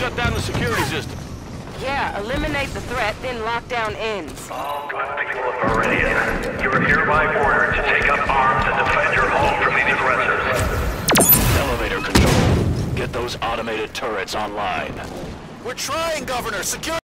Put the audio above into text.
shut down the security system. Yeah, eliminate the threat, then lock down ends. All good people of Meridian, you are hereby ordered to take up arms and defend your home from these aggressors. Elevator control. Get those automated turrets online. We're trying, Governor. Secure